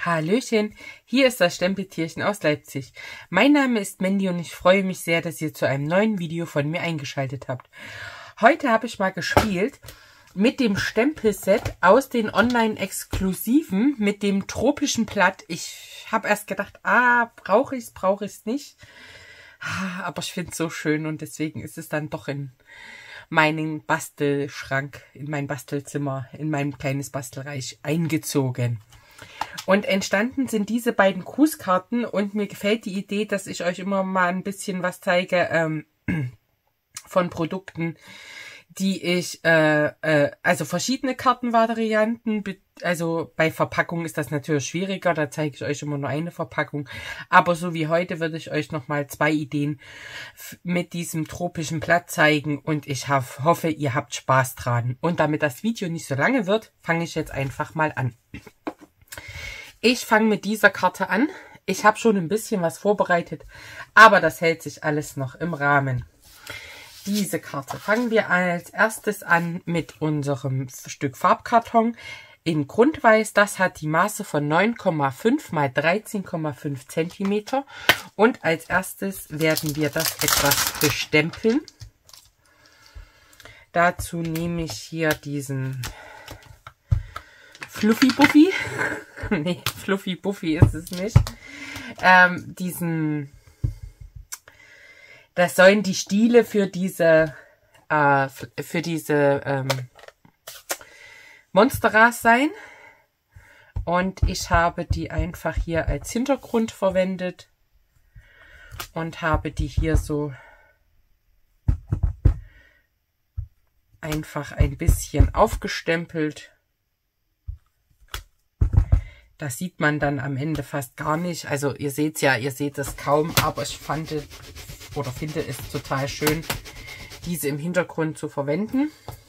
Hallöchen, hier ist das Stempeltierchen aus Leipzig. Mein Name ist Mandy und ich freue mich sehr, dass ihr zu einem neuen Video von mir eingeschaltet habt. Heute habe ich mal gespielt mit dem Stempelset aus den Online-Exklusiven mit dem tropischen Blatt. Ich habe erst gedacht, brauche ich es nicht. Aber ich finde es so schön und deswegen ist es dann doch in meinen Bastelschrank, in mein Bastelzimmer, in mein kleines Bastelreich eingezogen. Und entstanden sind diese beiden Grußkarten und mir gefällt die Idee, dass ich euch immer mal ein bisschen was zeige von Produkten, die ich, also verschiedene Kartenvarianten, also bei Verpackung ist das natürlich schwieriger, da zeige ich euch immer nur eine Verpackung, aber so wie heute würde ich euch nochmal 2 Ideen mit diesem tropischen Blatt zeigen und ich hoffe, ihr habt Spaß dran. Und damit das Video nicht so lange wird, fange ich jetzt einfach mal an. Ich fange mit dieser Karte an. Ich habe schon ein bisschen was vorbereitet, aber das hält sich alles noch im Rahmen. Diese Karte fangen wir als erstes an mit unserem Stück Farbkarton in Grundweiß. Das hat die Maße von 9,5 x 13,5 cm. Und als erstes werden wir das etwas bestempeln. Dazu nehme ich hier diesen Fluffy Buffy. Nee, Fluffy Buffy ist es nicht. Das sollen die Stiele für diese Monsteras sein. Und ich habe die einfach hier als Hintergrund verwendet und habe die hier so einfach ein bisschen aufgestempelt. Das sieht man dann am Ende fast gar nicht. Also ihr seht es kaum, aber ich finde es total schön, diese im Hintergrund zu verwenden.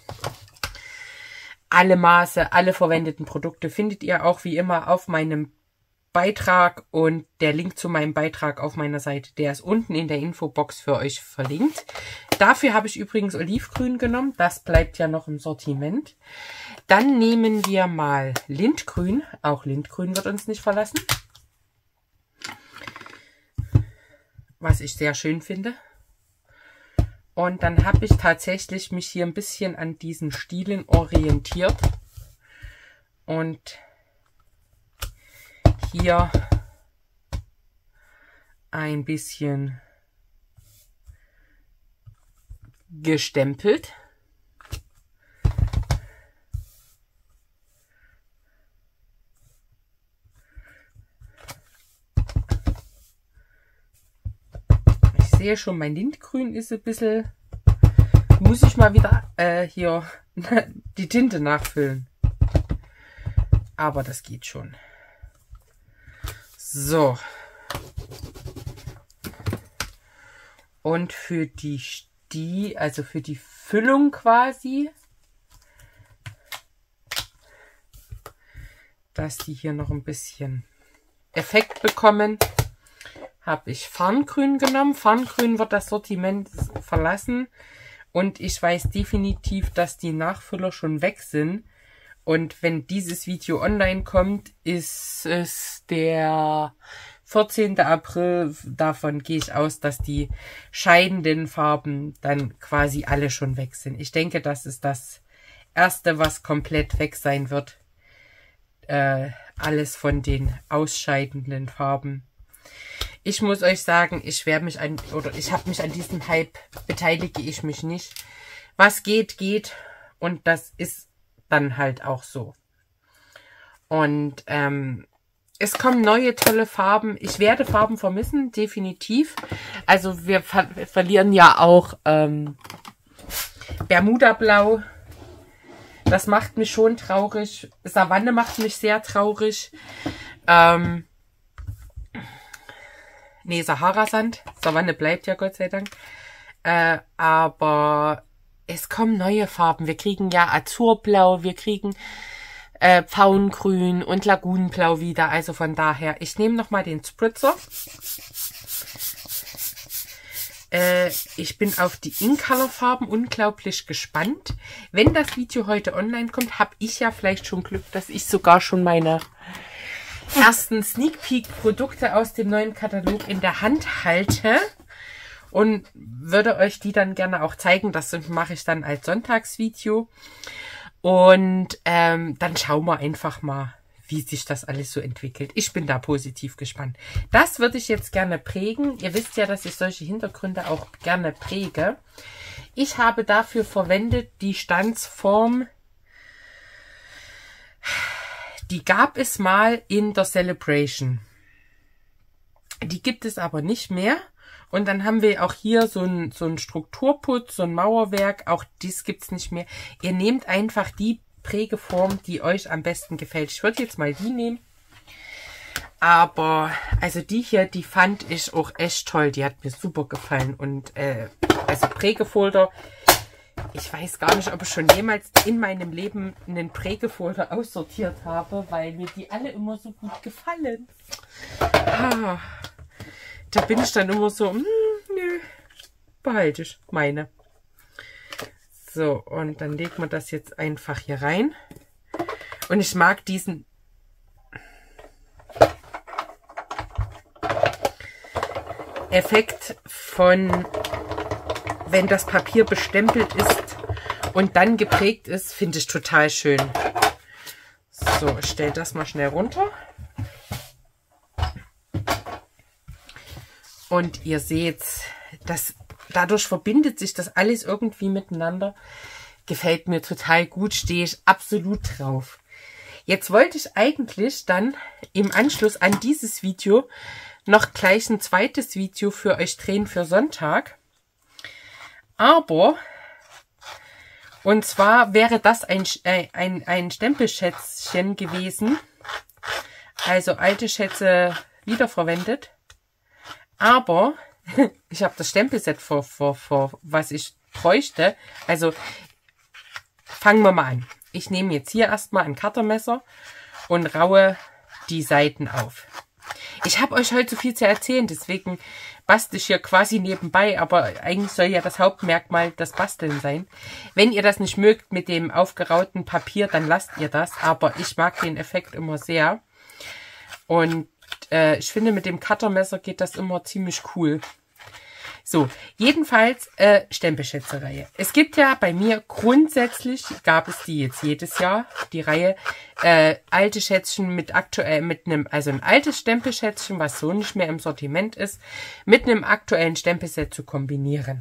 Alle Maße, alle verwendeten Produkte findet ihr auch wie immer auf meinem Beitrag und der Link zu meinem Beitrag auf meiner Seite, der ist unten in der Infobox für euch verlinkt. Dafür habe ich übrigens Olivgrün genommen, das bleibt ja noch im Sortiment. Dann nehmen wir mal Lindgrün, auch Lindgrün wird uns nicht verlassen, was ich sehr schön finde. Und dann habe ich tatsächlich mich hier ein bisschen an diesen Stielen orientiert und hier ein bisschen gestempelt. Ich sehe schon, mein Lindgrün ist ein bisschen, muss ich mal wieder hier die Tinte nachfüllen. Aber das geht schon. So. Und für also für die Füllung quasi, dass die hier noch ein bisschen Effekt bekommen, habe ich Farngrün genommen. Farngrün wird das Sortiment verlassen und ich weiß definitiv, dass die Nachfüller schon weg sind. Und wenn dieses Video online kommt, ist es der 14. April. Davon gehe ich aus, dass die scheidenden Farben dann quasi alle schon weg sind. Ich denke, das ist das Erste, was komplett weg sein wird. Alles von den ausscheidenden Farben. Ich muss euch sagen, ich habe mich an diesem Hype beteilige ich mich nicht. Was geht, geht. Und das ist dann halt auch so. Und es kommen neue tolle Farben. Ich werde Farben vermissen, definitiv. Also wir verlieren ja auch Bermuda-Blau. Das macht mich schon traurig. Savanne macht mich sehr traurig. Nee, Sahara-Sand. Savanne bleibt ja, Gott sei Dank. Aber es kommen neue Farben. Wir kriegen ja Azurblau, wir kriegen Pfauengrün und Lagunenblau wieder. Also von daher, ich nehme nochmal den Spritzer. Ich bin auf die In-Color-Farben unglaublich gespannt. Wenn das Video heute online kommt, habe ich ja vielleicht schon Glück, dass ich sogar schon meine ersten Sneak Peek Produkte aus dem neuen Katalog in der Hand halte und würde euch die dann gerne auch zeigen. Das mache ich dann als Sonntagsvideo. Und dann schauen wir einfach mal, wie sich das alles so entwickelt. Ich bin da positiv gespannt. Das würde ich jetzt gerne prägen. Ihr wisst ja, dass ich solche Hintergründe auch gerne präge. Ich habe dafür verwendet die Stanzform. Die gab es mal in der Celebration. Die gibt es aber nicht mehr. Und dann haben wir auch hier so ein Strukturputz, so ein Mauerwerk. Auch dies gibt es nicht mehr. Ihr nehmt einfach die Prägeform, die euch am besten gefällt. Ich würde jetzt mal die nehmen. Aber, also die hier, die fand ich auch echt toll. Die hat mir super gefallen. Und, also Prägefolder. Ich weiß gar nicht, ob ich schon jemals in meinem Leben einen Prägefolder aussortiert habe, weil mir die alle immer so gut gefallen. Ah, da bin ich dann immer so, nö, behalte ich meine. So, und dann legt man das jetzt einfach hier rein. Und ich mag diesen Effekt von, wenn das Papier bestempelt ist und dann geprägt ist, finde ich total schön. So, ich stelle das mal schnell runter. Und ihr seht, dadurch verbindet sich das alles irgendwie miteinander. Gefällt mir total gut, stehe ich absolut drauf. Jetzt wollte ich eigentlich dann im Anschluss an dieses Video noch gleich ein zweites Video für euch drehen für Sonntag. Aber, und zwar wäre das ein Stempelschätzchen gewesen. Also alte Schätze wiederverwendet. Aber ich habe das Stempelset vor was ich bräuchte. Also fangen wir mal an. Ich nehme jetzt hier erstmal ein Cuttermesser und raue die Seiten auf. Ich habe euch heute so viel zu erzählen, deswegen bastel ich hier quasi nebenbei, aber eigentlich soll ja das Hauptmerkmal das Basteln sein. Wenn ihr das nicht mögt mit dem aufgerauten Papier, dann lasst ihr das, aber ich mag den Effekt immer sehr. Und ich finde, mit dem Cuttermesser geht das immer ziemlich cool. So, jedenfalls Stempelschätzereihe. Es gibt ja bei mir grundsätzlich, gab es die jetzt jedes Jahr, die Reihe, alte Schätzchen mit einem, also ein altes Stempelschätzchen, was so nicht mehr im Sortiment ist, mit einem aktuellen Stempelset zu kombinieren.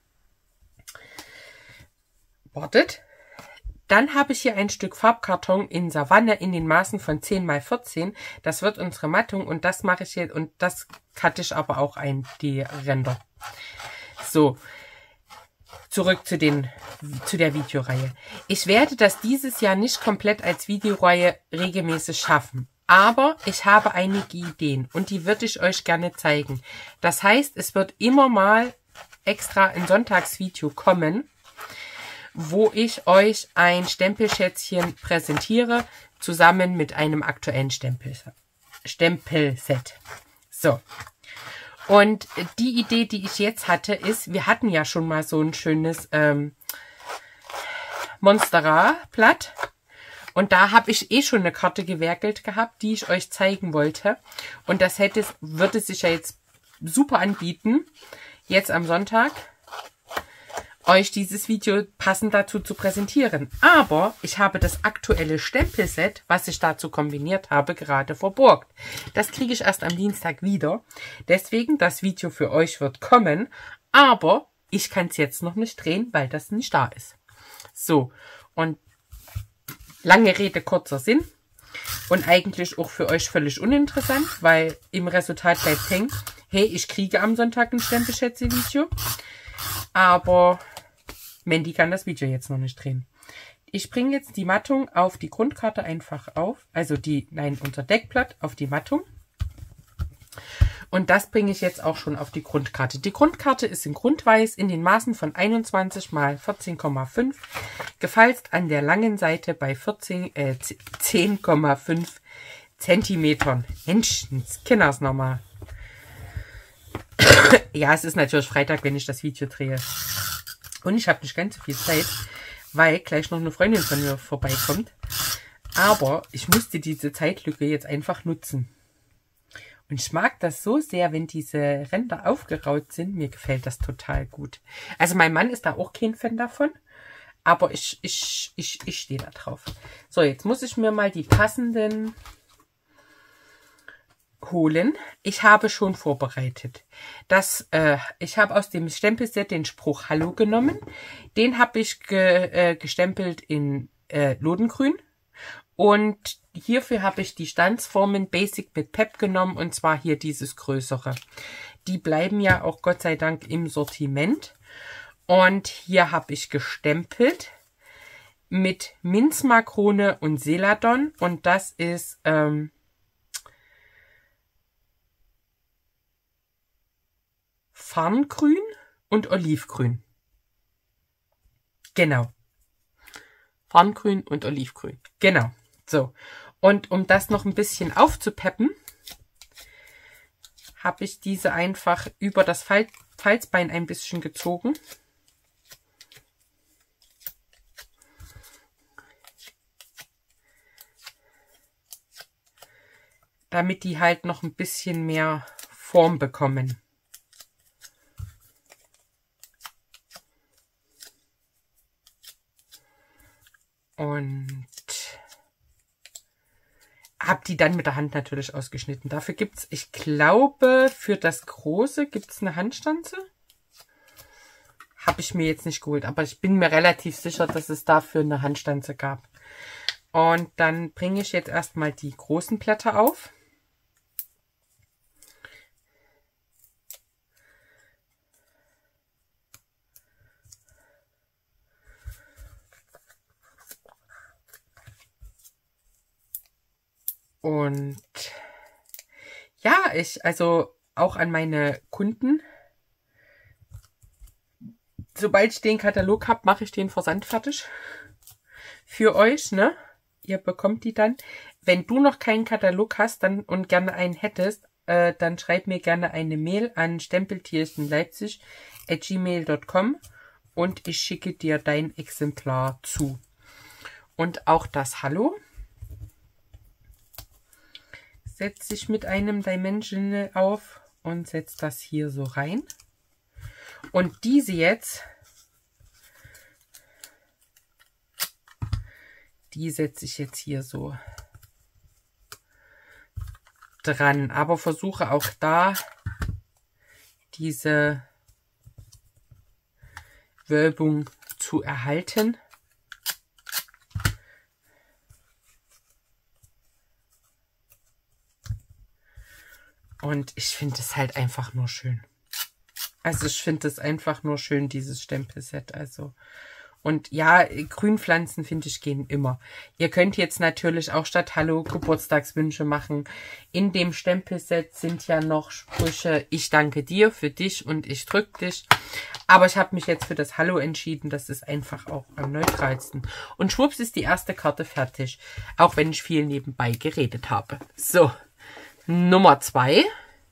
Wartet. Dann habe ich hier ein Stück Farbkarton in Savanne in den Maßen von 10 x 14. Das wird unsere Mattung und das mache ich jetzt und das cutte ich aber auch ein, die Ränder. So, zurück zu der Videoreihe. Ich werde das dieses Jahr nicht komplett als Videoreihe regelmäßig schaffen. Aber ich habe einige Ideen und die würde ich euch gerne zeigen. Das heißt, es wird immer mal extra ein Sonntagsvideo kommen, wo ich euch ein Stempelschätzchen präsentiere, zusammen mit einem aktuellen Stempelset. So. Und die Idee, die ich jetzt hatte, ist, wir hatten ja schon mal so ein schönes Monstera-Blatt. Und da habe ich eh schon eine Karte gewerkelt gehabt, die ich euch zeigen wollte. Und das würde sich ja jetzt super anbieten, jetzt am Sonntag euch dieses Video passend dazu zu präsentieren. Aber ich habe das aktuelle Stempelset, was ich dazu kombiniert habe, gerade verborgt. Das kriege ich erst am Dienstag wieder. Deswegen, das Video für euch wird kommen. Aber ich kann es jetzt noch nicht drehen, weil das nicht da ist. So, und lange Rede, kurzer Sinn. Und eigentlich auch für euch völlig uninteressant, weil im Resultat bleibt hängen, hey, ich kriege am Sonntag ein Stempelschätze-Video. Aber Mandy kann das Video jetzt noch nicht drehen. Ich bringe jetzt die Mattung auf die Grundkarte einfach auf. Also unser Deckblatt auf die Mattung. Und das bringe ich jetzt auch schon auf die Grundkarte. Die Grundkarte ist in Grundweiß in den Maßen von 21 x 14,5. Gefalzt an der langen Seite bei 10,5 Zentimetern. Menschens, Kinders nochmal. Ja, es ist natürlich Freitag, wenn ich das Video drehe. Und ich habe nicht ganz so viel Zeit, weil gleich noch eine Freundin von mir vorbeikommt. Aber ich musste diese Zeitlücke jetzt einfach nutzen. Und ich mag das so sehr, wenn diese Ränder aufgeraut sind. Mir gefällt das total gut. Also mein Mann ist da auch kein Fan davon. Aber ich stehe da drauf. So, jetzt muss ich mir mal die passenden holen. Ich habe schon vorbereitet. Ich habe aus dem Stempelset den Spruch Hallo genommen. Den habe ich gestempelt in Lodengrün. Und hierfür habe ich die Stanzformen Basic mit Pep genommen. Und zwar hier dieses größere. Die bleiben ja auch Gott sei Dank im Sortiment. Und hier habe ich gestempelt mit Minzmakrone und Celadon. Und das ist Farngrün und Olivgrün. Genau. Farngrün und Olivgrün. Genau. So. Und um das noch ein bisschen aufzupeppen, habe ich diese einfach über das Falzbein ein bisschen gezogen. Damit die halt noch ein bisschen mehr Form bekommen. Und habe die dann mit der Hand natürlich ausgeschnitten. Dafür gibt es, ich glaube, für das Große gibt es eine Handstanze. Habe ich mir jetzt nicht geholt, aber ich bin mir relativ sicher, dass es dafür eine Handstanze gab. Und dann bringe ich jetzt erstmal die großen Blätter auf. Und ja, also auch an meine Kunden, sobald ich den Katalog habe, mache ich den Versand fertig für euch, ne? Ihr bekommt die dann. Wenn du noch keinen Katalog hast und gerne einen hättest, dann schreib mir gerne eine Mail an stempeltierchenleipzig@gmail.com und ich schicke dir dein Exemplar zu. Und auch das Hallo setze ich mit einem Dimensional auf und setze das hier so rein. Und diese jetzt, die setze ich jetzt hier so dran. Aber versuche auch da diese Wölbung zu erhalten. Und ich finde es halt einfach nur schön. Also ich finde es einfach nur schön, dieses Stempelset. Also und ja, Grünpflanzen finde ich gehen immer. Ihr könnt jetzt natürlich auch statt Hallo Geburtstagswünsche machen. In dem Stempelset sind ja noch Sprüche, ich danke dir für dich und ich drück dich. Aber ich habe mich jetzt für das Hallo entschieden. Das ist einfach auch am neutralsten. Und schwupps ist die erste Karte fertig. Auch wenn ich viel nebenbei geredet habe. So. Nummer 2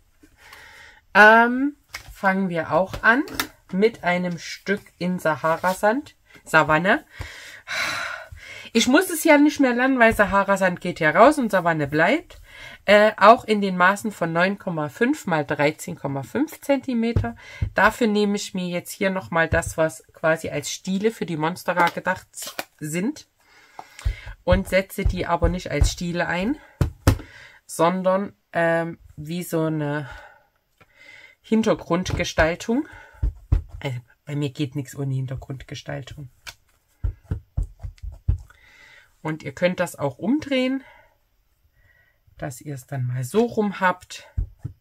fangen wir auch an mit einem Stück in Sahara-Sand, Savanne. Ich muss es ja nicht mehr lernen, weil Sahara-Sand geht ja raus und Savanne bleibt. Auch in den Maßen von 9,5 mal 13,5 cm. Dafür nehme ich mir jetzt hier nochmal das, was quasi als Stiele für die Monstera gedacht sind. Und setze die aber nicht als Stiele ein, sondern wie so eine Hintergrundgestaltung. Also bei mir geht nichts ohne Hintergrundgestaltung. Und ihr könnt das auch umdrehen, dass ihr es dann mal so rum habt.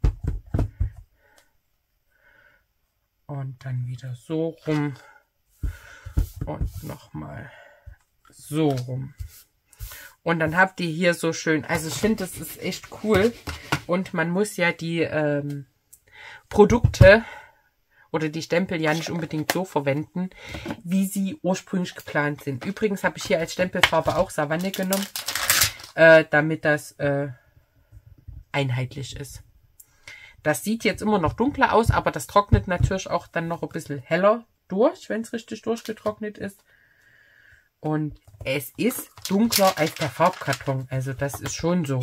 Und dann wieder so rum. Und nochmal so rum. Und dann habt ihr hier so schön, also ich finde, das ist echt cool. Und man muss ja die Produkte oder die Stempel ja nicht unbedingt so verwenden, wie sie ursprünglich geplant sind. Übrigens habe ich hier als Stempelfarbe auch Savanne genommen, damit das einheitlich ist. Das sieht jetzt immer noch dunkler aus, aber das trocknet natürlich auch dann noch ein bisschen heller durch, wenn es richtig durchgetrocknet ist. Und es ist dunkler als der Farbkarton. Also das ist schon so.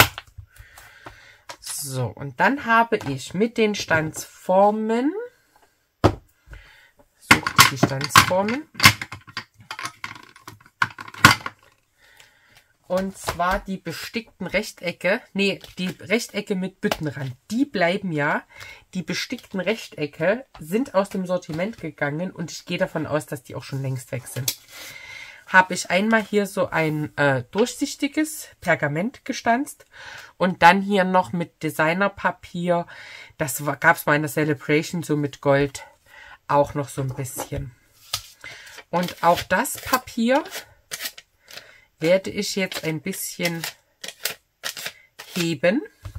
So, und dann habe ich mit den Stanzformen, suche die Stanzformen, und zwar die bestickten Rechtecke, nee, die Rechtecke mit Büttenrand, die bleiben ja. Die bestickten Rechtecke sind aus dem Sortiment gegangen und ich gehe davon aus, dass die auch schon längst weg sind. Habe ich einmal hier so ein durchsichtiges Pergament gestanzt und dann hier noch mit Designerpapier, das gab es mal in der Celebration, so mit Gold, auch noch so ein bisschen. Und auch das Papier werde ich jetzt ein bisschen heben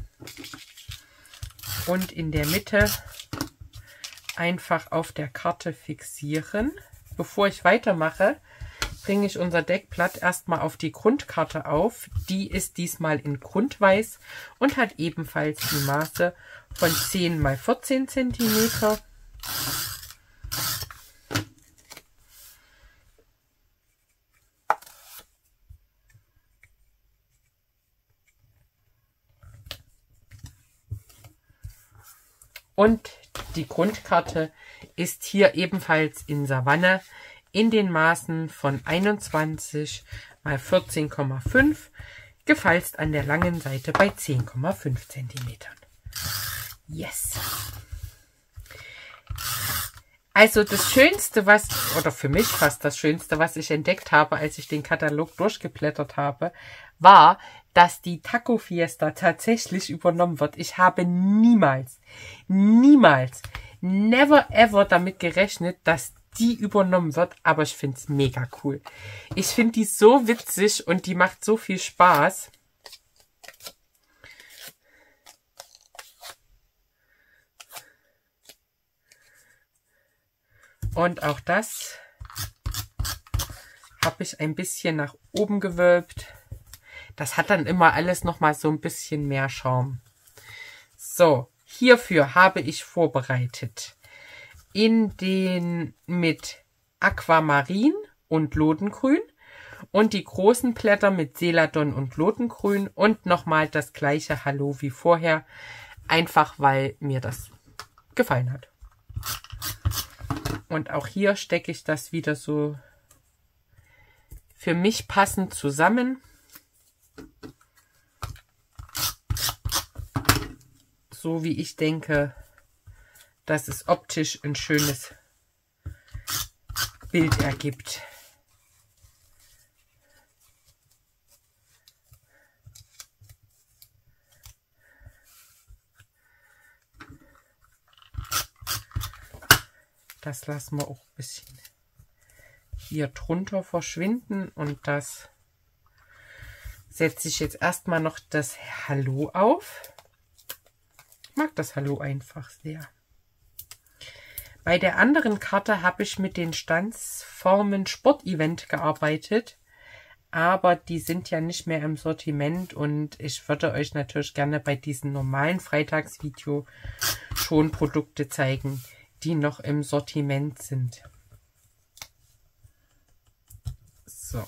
und in der Mitte einfach auf der Karte fixieren. Bevor ich weitermache, bringe ich unser Deckblatt erstmal auf die Grundkarte auf. Die ist diesmal in Grundweiß und hat ebenfalls die Maße von 10 x 14 cm. Und die Grundkarte ist hier ebenfalls in Savanne in den Maßen von 21 x 14,5, gefalzt an der langen Seite bei 10,5 cm. Yes! Also das Schönste, oder für mich fast das Schönste, was ich entdeckt habe, als ich den Katalog durchgeblättert habe, war, dass die Taco Fiesta tatsächlich übernommen wird. Ich habe niemals, never ever damit gerechnet, dass die übernommen wird, aber ich finde es mega cool. Ich finde die so witzig und die macht so viel Spaß. Und auch das habe ich ein bisschen nach oben gewölbt. Das hat dann immer alles nochmal so ein bisschen mehr Schaum. So, hierfür habe ich vorbereitet in den mit Aquamarin und Lodengrün und die großen Blätter mit Celadon und Lodengrün und nochmal das gleiche Hallo wie vorher, einfach weil mir das gefallen hat. Und auch hier stecke ich das wieder so für mich passend zusammen. So wie ich denke, dass es optisch ein schönes Bild ergibt. Das lassen wir auch ein bisschen hier drunter verschwinden und das setze ich jetzt erstmal noch das Hallo auf. Ich mag das Hallo einfach sehr. Bei der anderen Karte habe ich mit den Stanzformen Sportevent gearbeitet, aber die sind ja nicht mehr im Sortiment und ich würde euch natürlich gerne bei diesem normalen Freitagsvideo schon Produkte zeigen, die noch im Sortiment sind. So.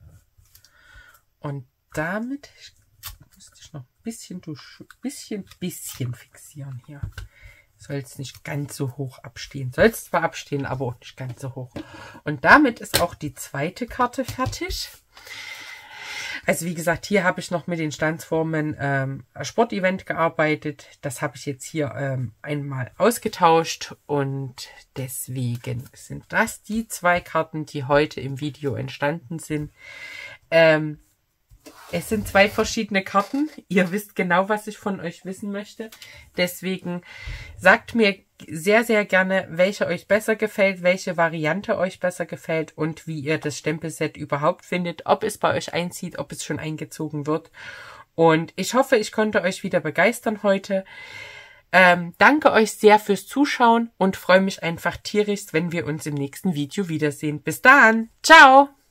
Und damit müsste ich noch ein bisschen fixieren hier. Soll es nicht ganz so hoch abstehen. Soll es zwar abstehen, aber auch nicht ganz so hoch. Und damit ist auch die zweite Karte fertig. Also wie gesagt, hier habe ich noch mit den Stanzformen Sportevent gearbeitet. Das habe ich jetzt hier einmal ausgetauscht und deswegen sind das die zwei Karten, die heute im Video entstanden sind. Es sind zwei verschiedene Karten. Ihr wisst genau, was ich von euch wissen möchte. Deswegen sagt mir sehr, sehr gerne, welche euch besser gefällt, welche Variante euch besser gefällt und wie ihr das Stempelset überhaupt findet, ob es bei euch einzieht, ob es schon eingezogen wird. Und ich hoffe, ich konnte euch wieder begeistern heute. Danke euch sehr fürs Zuschauen und freue mich einfach tierisch, wenn wir uns im nächsten Video wiedersehen. Bis dann. Ciao!